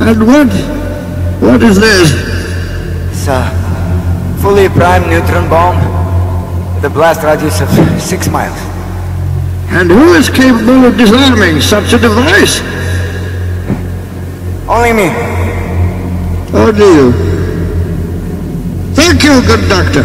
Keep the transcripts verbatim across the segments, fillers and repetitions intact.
And what? What is this? It's a fully primed neutron bomb with a blast radius of six miles. And who is capable of disarming such a device? Only me. Only you. Thank you, good doctor.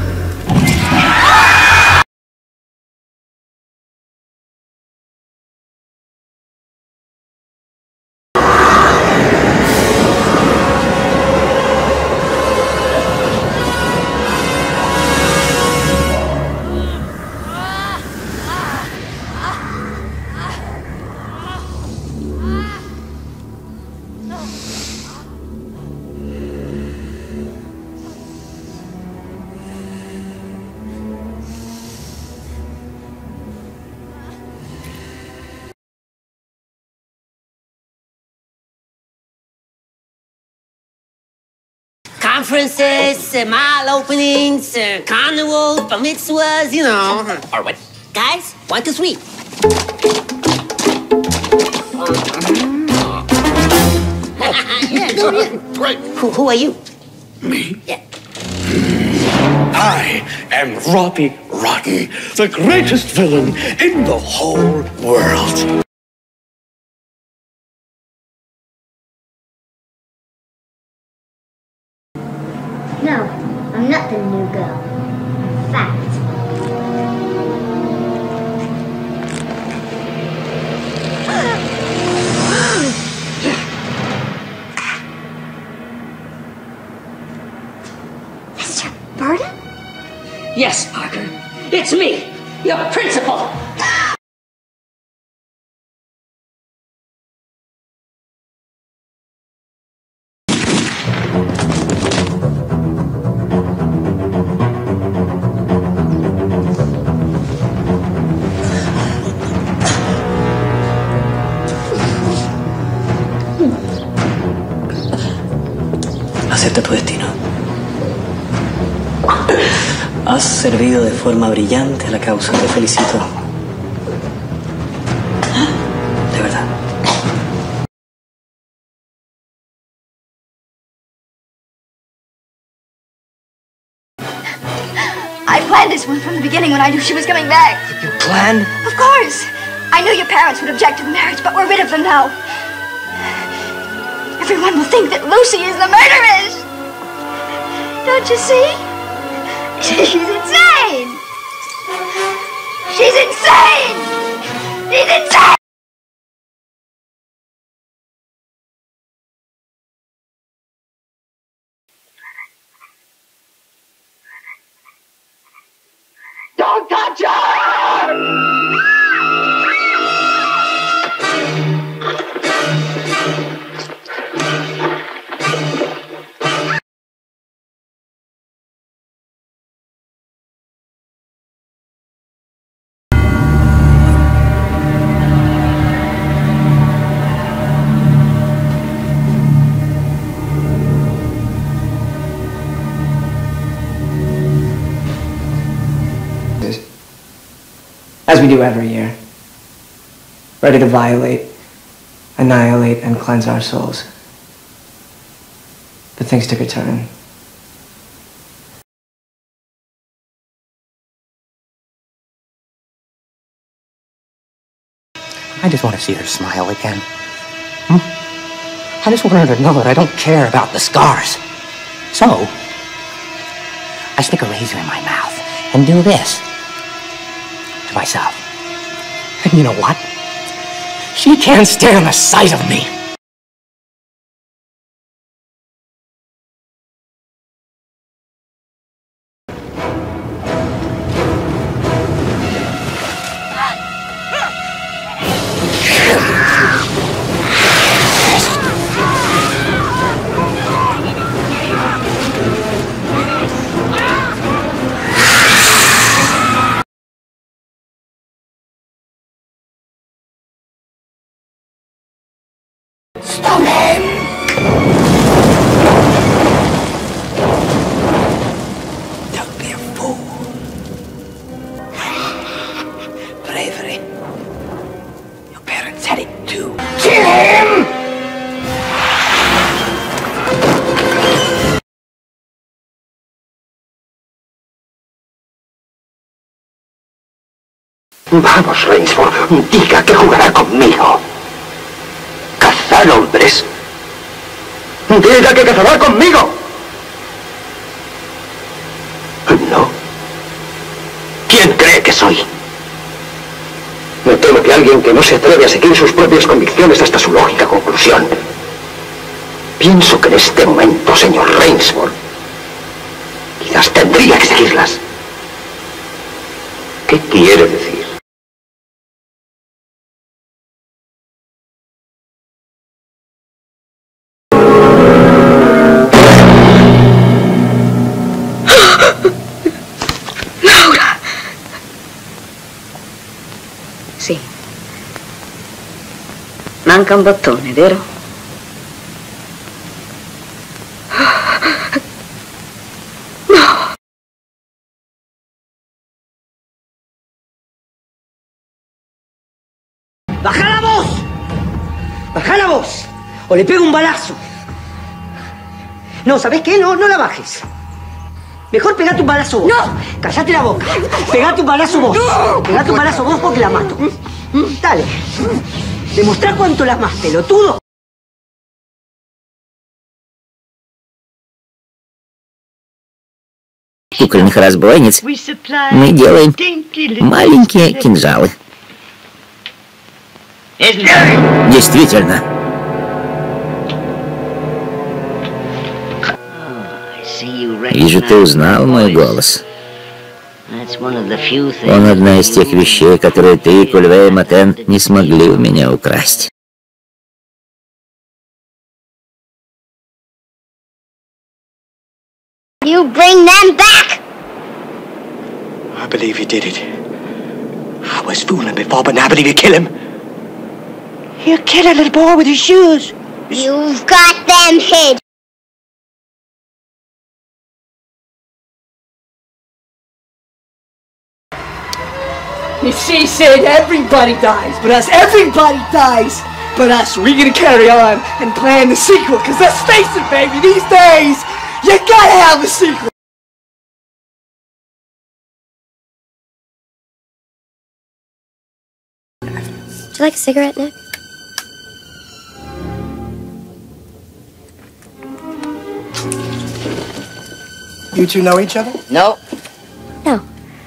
Conferences, uh, mall openings, uh, carnivals, bar mitzvahs, you know. Or what? Guys, one, two, three. Yeah, go ahead. Great. Who, who are you? Me? Yeah. I am Robbie Rotten, the greatest villain in the whole world. No, I'm not the new girl. Fact. Mister Burden? Yes, Parker. It's me, your principal. Acepta tu destino. Has servido de forma brillante a la causa. Te felicito. De verdad. I planned this one from the beginning when I knew she was coming back. You planned? Of course. I knew your parents would object to the marriage, but we're rid of them now. Everyone will think that Lucy is the murderess. Don't you see? She's insane. She's insane. She's insane. Don't touch her! As we do every year, ready to violate, annihilate, and cleanse our souls. But things took a turn. I just want to see her smile again. Hmm? I just want her to know that I don't care about the scars. So, I stick a razor in my mouth and do this to myself. And you know what? She can't stand the sight of me. Stop him! Don't be a fool. Bravery. Your parents had it too. Kill him! Vamos, Rainsford, diga que jugará conmigo. ¿Cazar hombres? ¡Diga que cazará conmigo! No. ¿Quién cree que soy? Me temo que alguien que no se atreve a seguir sus propias convicciones hasta su lógica conclusión. Pienso que en este momento, señor Rainsford, quizás tendría que seguirlas. ¿Qué quiere decir? Laura. Sì. Manca un bottone, vero? No. ¡Baja la voz! ¡Baja la voz! O le pego un balazo. No, ¿sabés qué? No, no la bajes. Mejor pegate un balazo vos. ¡No! Cállate la boca. Pegate un balazo vos. ¡No! Pegate un balazo vos porque la mato. Dale. Demostrá cuánto la más, pelotudo. Кукольных разбойниц мы делаем маленькие кинжалы. Действительно. Вижу, ты узнал мой голос. Он одна из тех вещей, которые ты и Кульвей и Матен не смогли у меня украсть. You bring them back! I believe you did it. I was fooling before, but now I believe you kill him. You kill a little boy with his shoes. You've got them hid. If she said everybody dies, but us, everybody dies, but us, we're gonna carry on and plan the sequel, cause let's face it, baby, these days, you gotta have a sequel. Would you like a cigarette, Nick? You two know each other? No. No.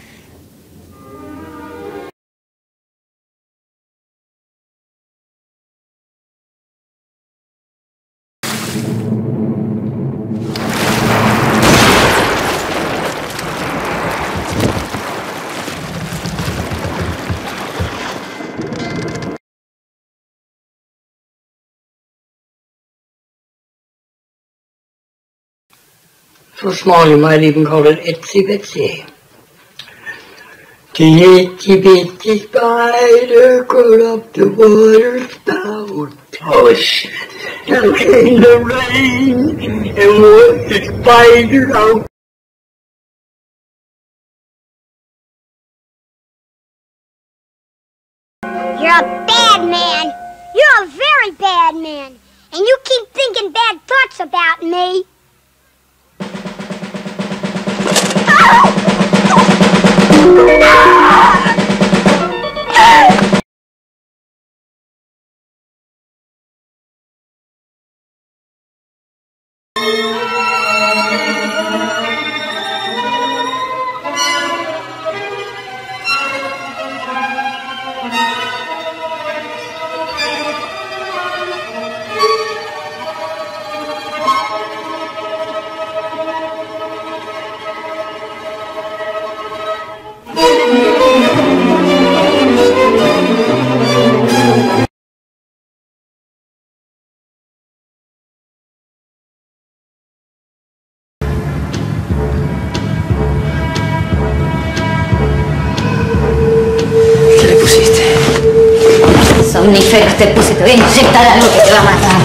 So small you might even call it itsy bitsy. The itsy bitsy spider crawled up the water spout. Oh shit. Now came the rain and washed the spider out. You're a bad man. You're a very bad man. And you keep thinking bad thoughts about me. Somníferos te puse, te voy a inyectar algo que te va a matar.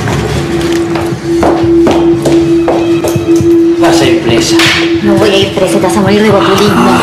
Vas a ir presa. No voy a ir presa, te vas a morir de botulismo.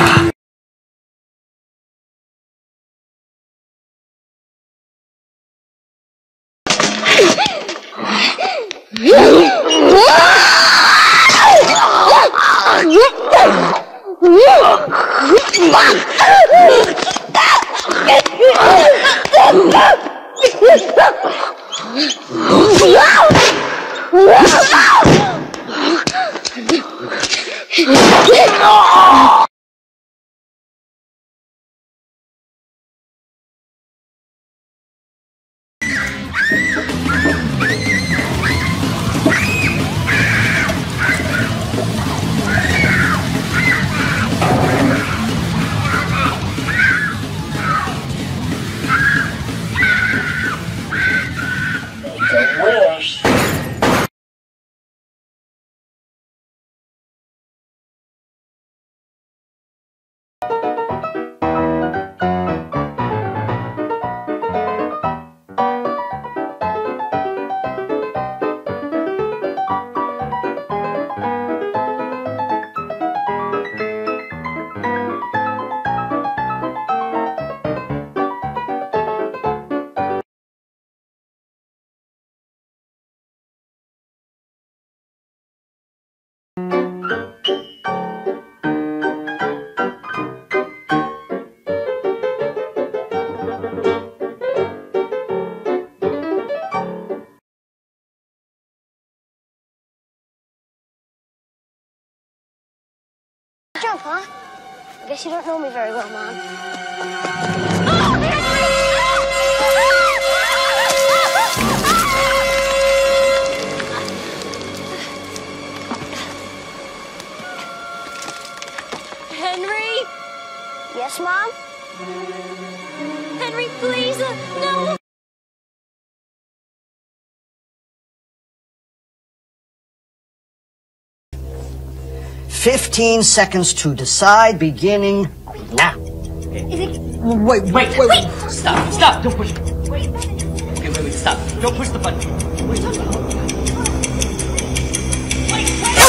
Jump, huh? I guess you don't know me very well, Mom. Henry? Yes, Mom? Henry, please, uh, no! Fifteen seconds to decide, beginning now. Wait, wait, wait, wait, wait. Stop, stop, don't push. Wait. Okay, wait, wait, stop. Don't push the button. What are you talking about? Wait,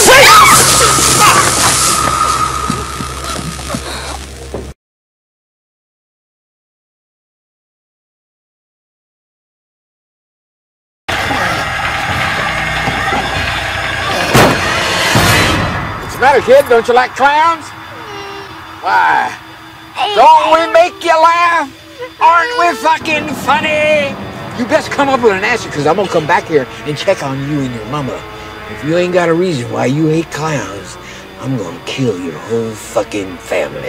What's the matter, kid? Don't you like clowns? Why? Don't we make you laugh? Aren't we fucking funny? You best come up with an answer, because I'm going to come back here and check on you and your mama. If you ain't got a reason why you hate clowns, I'm going to kill your whole fucking family.